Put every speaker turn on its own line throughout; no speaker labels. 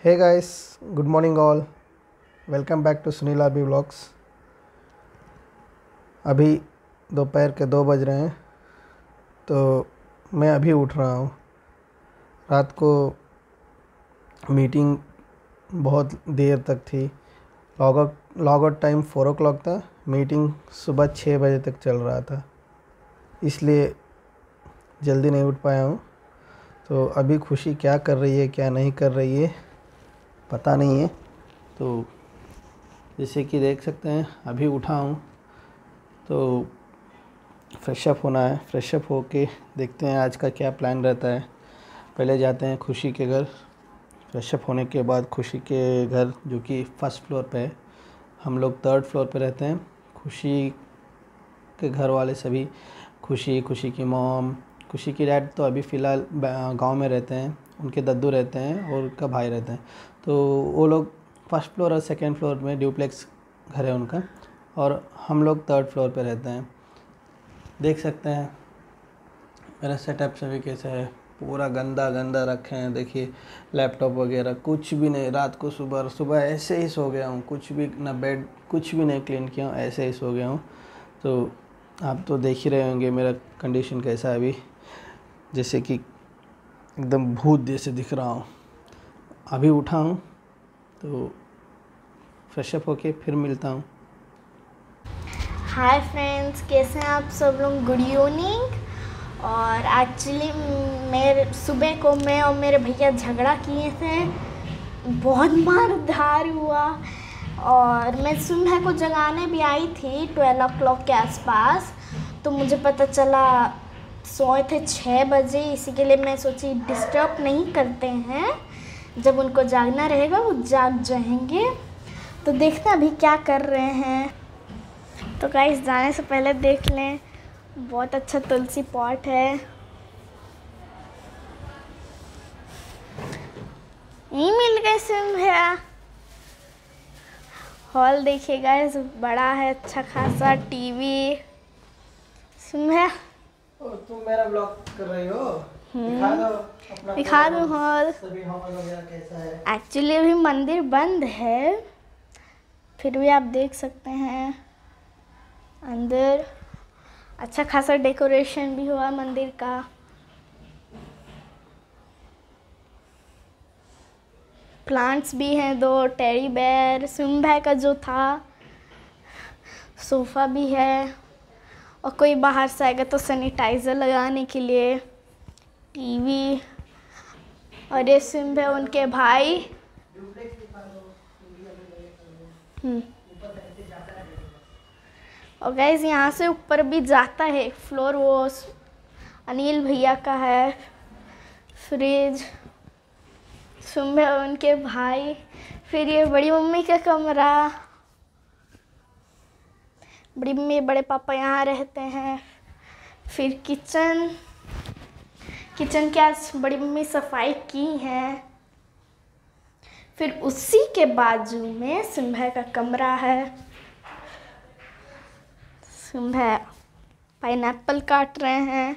Hey guys, good morning all. Welcome back to Sunil R B vlogs. अभी दोपहर के 2 बज रहे हैं, तो मैं अभी उठ रहा हूँ। रात को मीटिंग बहुत देर तक थी। लॉग आउट टाइम 4 o'clock था। मीटिंग सुबह 6 बजे तक चल रहा था, इसलिए जल्दी नहीं उठ पाया हूँ। तो अभी खुशी क्या कर रही है क्या नहीं कर रही है पता नहीं है। तो जैसे कि देख सकते हैं अभी उठा हूँ, तो फ्रेश अप होना है। फ्रेश अप होके देखते हैं आज का क्या प्लान रहता है। पहले जाते हैं खुशी के घर। फ्रेश अप होने के बाद खुशी के घर, जो कि फर्स्ट फ्लोर पे है, हम लोग 3rd फ्लोर पे रहते हैं। खुशी के घर वाले सभी, खुशी की मॉम, खुशी की डैड तो अभी फ़िलहाल गांव में रहते हैं, उनके दद्दू रहते हैं और उनका भाई रहते हैं। तो वो लोग फर्स्ट फ्लोर और सेकंड फ्लोर में ड्यूप्लेक्स घर है उनका, और हम लोग 3rd फ्लोर पे रहते हैं। देख सकते हैं मेरा सेटअप सभी कैसा है। पूरा गंदा रखे हैं। देखिए लैपटॉप वगैरह कुछ भी नहीं। रात को सुबह ऐसे ही सो गया हूँ, कुछ भी ना बेड कुछ भी नहीं क्लीन किया हूँ, ऐसे ही सो गया हूँ। तो आप तो देख ही रहे होंगे मेरा कंडीशन कैसा है अभी, जैसे कि एकदम भूत जैसे दिख रहा हूँ। अभी उठा हूँ तो फ्रेश अप होके फिर मिलता हूँ।
हाय फ्रेंड्स, कैसे हैं आप सब लोग? Good evening. और एक्चुअली मेरे सुबह को मैं और मेरे भैया झगड़ा किए थे, बहुत मार धार हुआ। और मैं सुबह को जगाने भी आई थी 12 o'clock के आसपास, तो मुझे पता चला सोए थे 6 बजे। इसी के लिए मैं सोची डिस्टर्ब नहीं करते हैं, जब उनको जागना रहेगा वो जाग जाएंगे। तो देखते हैं अभी क्या कर रहे हैं। तो गाइस जाने से पहले देख लें, बहुत अच्छा तुलसी पॉट है। यहीं मिल गए सिम है। हॉल देखिए गाइस, बड़ा है, अच्छा खासा टीवी सिम है।
तुम मेरा ब्लॉग कर रही हो?
दिखा दो हॉल।
सभी हॉल वगैरह कैसा है।
एक्चुअली अभी मंदिर बंद है, फिर भी आप देख सकते हैं अंदर अच्छा खासा डेकोरेशन भी हुआ मंदिर का। प्लांट्स भी हैं, 2 टेडी बेयर, सिम्बा का जो था, सोफ़ा भी है। और कोई बाहर से आएगा तो सैनिटाइज़र लगाने के लिए। टीवी, और ये सिम्बा उनके भाई। और गाइस यहाँ से ऊपर भी जाता है एक फ्लोर, वो अनिल भैया का है। फ्रिज, सुम्बे उनके भाई। फिर ये बड़ी मम्मी का कमरा, बड़ी मम्मी बड़े पापा यहाँ रहते हैं। फिर किचन की आज बड़ी मम्मी सफाई की है। फिर उसी के बाजू में सिम्बा का कमरा है। सिम्बा पाइनएप्पल काट रहे हैं।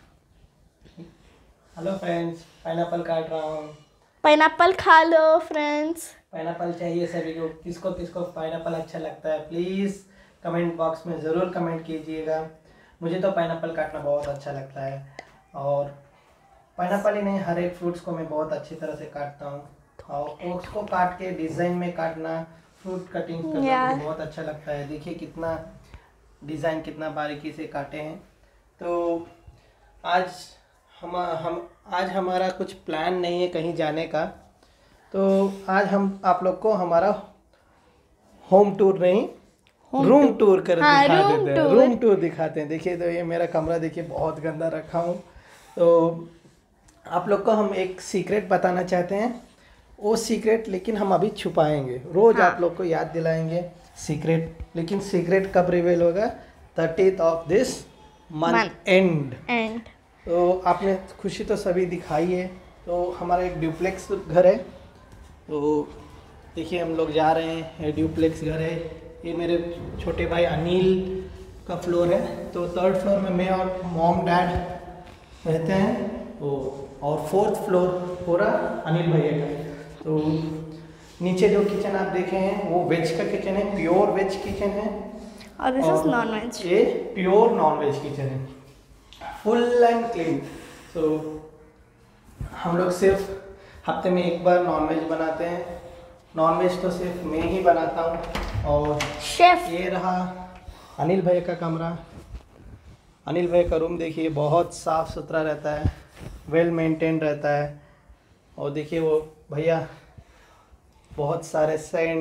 हेलो फ्रेंड्स, पाइनएप्पल काट रहा हूँ।
पाइनएप्पल खा लो फ्रेंड्स।
पाइनएप्पल चाहिए सभी को। किसको किसको पाइनएप्पल अच्छा लगता है प्लीज़ कमेंट बॉक्स में ज़रूर कमेंट कीजिएगा। मुझे तो पाइनएप्पल काटना बहुत अच्छा लगता है, और पाइनएप्पल ही नहीं, हर एक फ्रूट्स को मैं बहुत अच्छी तरह से काटता हूँ। और उसको काट के डिज़ाइन में काटना, फ्रूट कटिंग करना मुझे बहुत अच्छा लगता है। देखिए कितना डिज़ाइन, कितना बारीकी से काटे हैं। तो आज आज हमारा कुछ प्लान नहीं है कहीं जाने का। तो आज हम आप लोग को हमारा होम टूर नहीं, रूम टूर कर दिखा देते हैं। रूम टूर दिखाते हैं। देखिए तो ये मेरा कमरा देखिए, बहुत गंदा रखा हूँ। तो आप लोग को हम एक सीक्रेट बताना चाहते हैं, वो सीक्रेट लेकिन हम अभी छुपाएंगे। रोज आप लोग को याद दिलाएंगे सीक्रेट, लेकिन सीक्रेट कब रिवील होगा? 30th of this month and. तो आपने खुशी तो सभी दिखाई है। तो हमारा एक ड्यूप्लेक्स घर है। तो देखिए हम लोग जा रहे हैं, ये ड्यूप्लेक्स घर है। ये मेरे छोटे भाई अनिल का फ्लोर है। तो 3rd फ्लोर में मैं और मॉम डैड रहते हैं। तो और 4th फ्लोर पूरा अनिल भैया का। तो नीचे जो किचन आप देखे हैं वो वेज का किचन है, प्योर वेज किचन है।
और दिस इज नॉन वेज।
ये प्योर नॉन वेज किचन है, फुल एंड क्लीन। तो हम लोग सिर्फ हफ्ते में एक बार नॉन वेज बनाते हैं। नॉन वेज तो सिर्फ मैं ही बनाता हूँ। और
शेफ
ये रहा अनिल भैया का कमरा। अनिल भैया का रूम देखिए, बहुत साफ़ सुथरा रहता है, वेल मेंटेन रहता है। और देखिए वो भैया बहुत सारे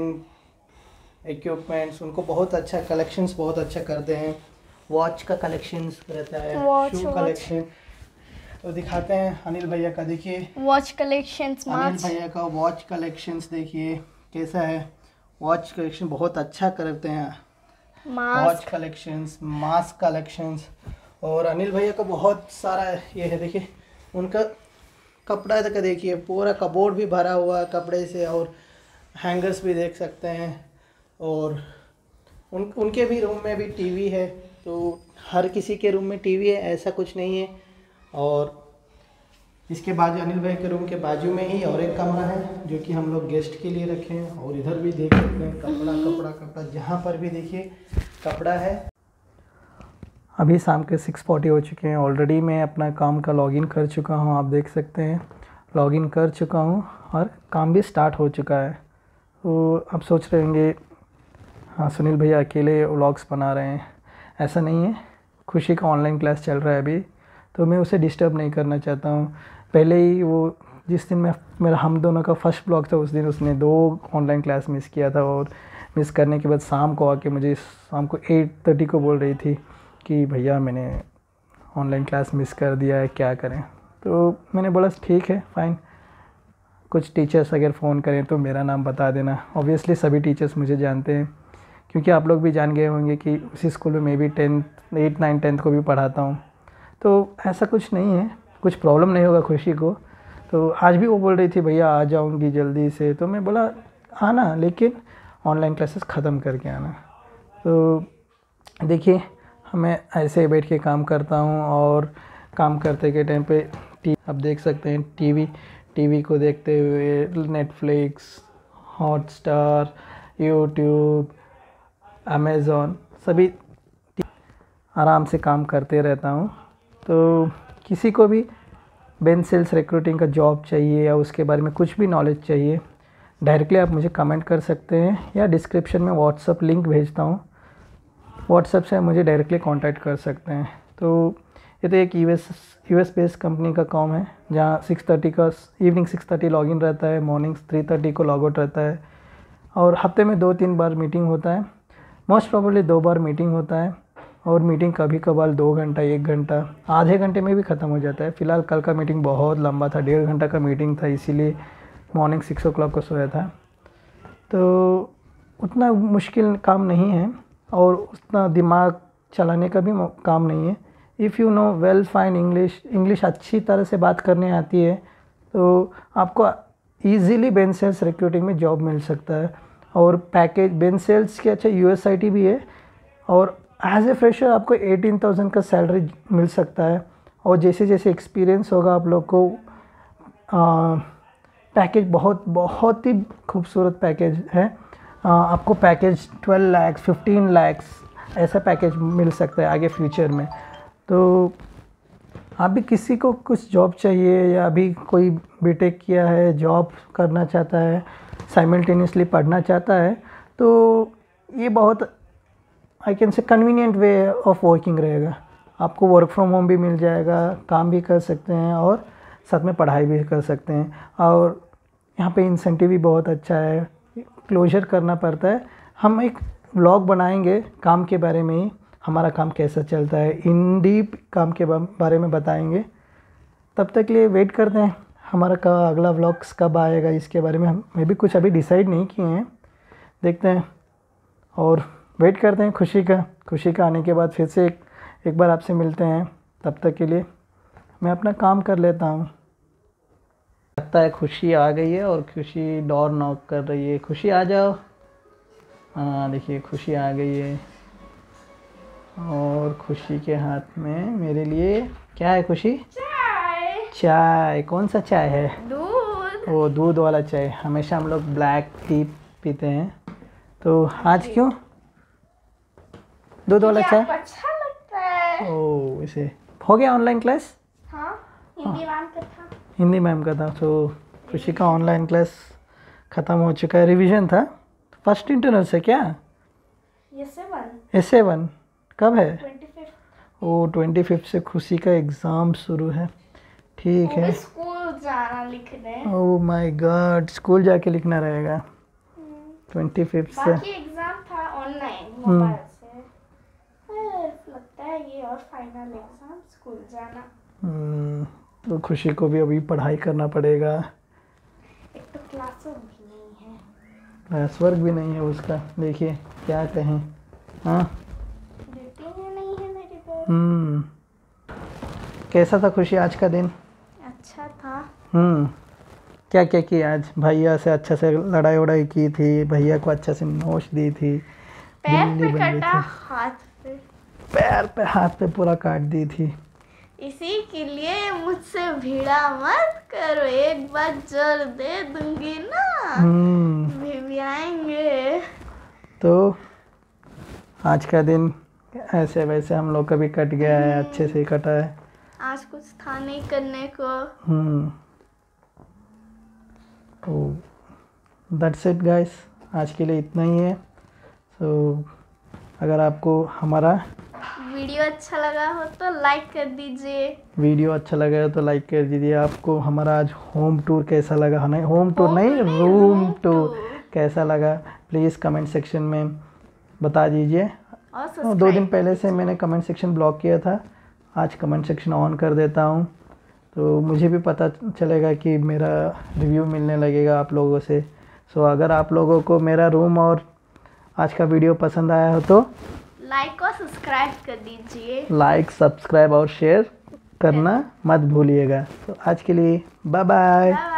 सेंट इक्विपमेंट्स, उनको बहुत अच्छा कलेक्शंस बहुत अच्छा करते हैं। वॉच का कलेक्शंस रहता है, शू कलेक्शन। तो दिखाते हैं अनिल भैया का, देखिए
वॉच कलेक्शंस।
अनिल भैया का वॉच कलेक्शंस देखिए कैसा है। वॉच कलेक्शन बहुत अच्छा करते हैं, वॉच कलेक्शंस, मास्क कलेक्शंस। और अनिल भैया का बहुत सारा ये है, देखिए उनका कपड़ा तक देखिए, पूरा कबोर्ड भी भरा हुआ है कपड़े से, और हैंगर्स भी देख सकते हैं। और उनके भी रूम में भी टीवी है। तो हर किसी के रूम में टीवी है, ऐसा कुछ नहीं है। और इसके बाजू अनिल भाई के रूम के बाजू में ही और एक कमरा है जो कि हम लोग गेस्ट के लिए रखे हैं। और इधर भी देख सकते हैं कपड़ा कपड़ा कपड़ा, जहाँ पर भी देखिए कपड़ा है। अभी शाम के 6:40 हो चुके हैं। ऑलरेडी मैं अपना काम का लॉगिन कर चुका हूँ, आप देख सकते हैं लॉगिन कर चुका हूँ और काम भी स्टार्ट हो चुका है। तो आप सोच रहे होंगे हाँ सुनील भैया अकेले व्लॉग्स बना रहे हैं, ऐसा नहीं है। खुशी का ऑनलाइन क्लास चल रहा है अभी, तो मैं उसे डिस्टर्ब नहीं करना चाहता हूँ। पहले ही वो जिस दिन मेरा हम दोनों का फर्स्ट ब्लॉग था, उस दिन उसने 2 ऑनलाइन क्लास मिस किया था। और मिस करने के बाद शाम को आके मुझे शाम को 8:30 को बोल रही थी कि भैया मैंने ऑनलाइन क्लास मिस कर दिया है, क्या करें। तो मैंने बोला ठीक है फाइन, कुछ टीचर्स अगर फ़ोन करें तो मेरा नाम बता देना। ऑब्वियसली सभी टीचर्स मुझे जानते हैं, क्योंकि आप लोग भी जान गए होंगे कि उसी स्कूल में मैं भी 8, 9, 10 को भी पढ़ाता हूँ। तो ऐसा कुछ नहीं है, कुछ प्रॉब्लम नहीं होगा खुशी को। तो आज भी वो बोल रही थी भैया आ जाऊँगी जल्दी से, तो मैं बोला आना, लेकिन ऑनलाइन क्लासेस ख़त्म करके आना। तो देखिए मैं ऐसे बैठ के काम करता हूँ, और काम करते के टाइम पे अब देख सकते हैं टीवी को देखते हुए नेटफ्लिक्स, हॉटस्टार, यूट्यूब, अमेज़ॉन सभी आराम से काम करते रहता हूँ। तो किसी को भी बेन सेल्स रिक्रूटिंग का जॉब चाहिए या उसके बारे में कुछ भी नॉलेज चाहिए, डायरेक्टली आप मुझे कमेंट कर सकते हैं, या डिस्क्रिप्शन में व्हाट्सअप लिंक भेजता हूँ, व्हाट्सएप से मुझे डायरेक्टली कांटेक्ट कर सकते हैं। तो ये तो एक यूएस बेस्ड कंपनी का काम है, जहाँ 6:30 का इवनिंग 6:30 लॉगिन रहता है, मॉर्निंग 3:30 को लॉग आउट रहता है। और हफ्ते में 2-3 बार मीटिंग होता है, मोस्ट प्रोबेबली 2 बार मीटिंग होता है। और मीटिंग कभी कभार 2 घंटा, 1 घंटा, आधे घंटे में भी ख़त्म हो जाता है। फ़िलहाल कल का मीटिंग बहुत लंबा था, 1.5 घंटा का मीटिंग था, इसीलिए मॉर्निंग 6 o'clock को सोया था। तो उतना मुश्किल काम नहीं है, और उतना दिमाग चलाने का भी काम नहीं है। If you know well fine English अच्छी तरह से बात करने आती है, तो आपको ईज़िली बेन सेल्स रिक्रूटिंग में जॉब मिल सकता है। और पैकेज बेन सेल्स के अच्छा यूएसआईटी भी है, और एज ए फ्रेशर आपको 18,000 का सैलरी मिल सकता है। और जैसे जैसे एक्सपीरियंस होगा आप लोग को पैकेज बहुत ही खूबसूरत पैकेज है। आपको पैकेज 12 लाख 15 लाख ऐसा पैकेज मिल सकता है आगे फ्यूचर में। तो आप भी किसी को कुछ जॉब चाहिए, या अभी कोई बीटेक किया है जॉब करना चाहता है, साइमल्टेनियसली पढ़ना चाहता है, तो ये बहुत I can say convenient way of working रहेगा। आपको वर्क फ्रॉम होम भी मिल जाएगा, काम भी कर सकते हैं और साथ में पढ़ाई भी कर सकते हैं। और यहाँ पे इंसेंटिव भी बहुत अच्छा है, क्लोजर करना पड़ता है। हम एक व्लॉग बनाएंगे काम के बारे में ही, हमारा काम कैसा चलता है, इन डीप काम के बारे में बताएंगे। तब तक के लिए वेट करते हैं हमारा अगला व्लॉग्स कब आएगा, इसके बारे में मैं भी कुछ अभी डिसाइड नहीं किए हैं, देखते हैं और वेट करते हैं खुशी का आने के बाद फिर से एक बार आपसे मिलते हैं। तब तक के लिए मैं अपना काम कर लेता हूँ। लगता है खुशी आ गई है और खुशी डोर नॉक कर रही है। खुशी आ जाओ। हाँ देखिए खुशी आ गई है, और खुशी के हाथ में मेरे लिए क्या है खुशी?
चाय।
चाय। कौन सा चाय है?
दूध।
वो दूध वाला चाय, हमेशा हम लोग ब्लैक टी पीते हैं, तो आज क्यों दूध वाला
आपको
चाय?
अच्छा लगता है?
ओ इसे हो गया ऑनलाइन क्लास?
हाँ, हिंदी मैम का था।
हिंदी मैम का था, तो खुशी का ऑनलाइन क्लास ख़त्म हो चुका है, रिवीजन था फर्स्ट इंटरनल से क्या? ऐसे वन कब है?
25
ओ 25 से खुशी का एग्ज़ाम शुरू है, ठीक है।
स्कूल जाना लिखने।
ओह माय गॉड, स्कूल जाके लिखना रहेगा 25 से।
बाकी एग्जाम था ऑनलाइन मोबाइल से। लगता है ये और फाइनल एग्जाम स्कूल जाना।
तो खुशी को भी अभी पढ़ाई करना पड़ेगा,
एक तो क्लास भी नहीं है,
क्लास वर्क भी नहीं है उसका, देखिए क्या कहें। हाँ
ड्यूटी नहीं है मेरी तो।
कैसा था खुशी आज का दिन?
अच्छा था।
क्या क्या किया आज? भैया से अच्छा से लड़ाई वड़ाई की थी, भैया को अच्छा से नोच दी थी,
पैर
बिल्ली
पे
बन गई
कटा,
थी,
हाथ पे।
पैर पे हाथ पे पूरा काट दी थी।
इसी के लिए मुझसे भिड़ा मत करो, एक बार जोर दे दूंगी ना भी आएंगे।
तो आज का दिन ऐसे वैसे हम लोग का भी कट गया है, अच्छे से ही कटा है।
आज कुछ था नहीं करने को।
तो दैट्स इट गाइस, आज के लिए इतना ही है। तो अगर आपको हमारा
वीडियो अच्छा लगा हो तो लाइक कर दीजिए।
वीडियो अच्छा लगा है तो लाइक कर दीजिए। आपको हमारा आज होम टूर कैसा लगा? नहीं होम टूर नहीं, रूम टूर कैसा लगा प्लीज़ कमेंट सेक्शन में बता दीजिए।
और
2 दिन पहले से मैंने कमेंट सेक्शन ब्लॉक किया था, आज कमेंट सेक्शन ऑन कर देता हूँ, तो मुझे भी पता चलेगा कि मेरा रिव्यू मिलने लगेगा आप लोगों से। सो अगर आप लोगों को मेरा रूम और आज का वीडियो पसंद आया हो तो
लाइक और सब्सक्राइब कर दीजिए।
लाइक सब्सक्राइब और शेयर करना मत भूलिएगा। तो आज के लिए बाय बाय।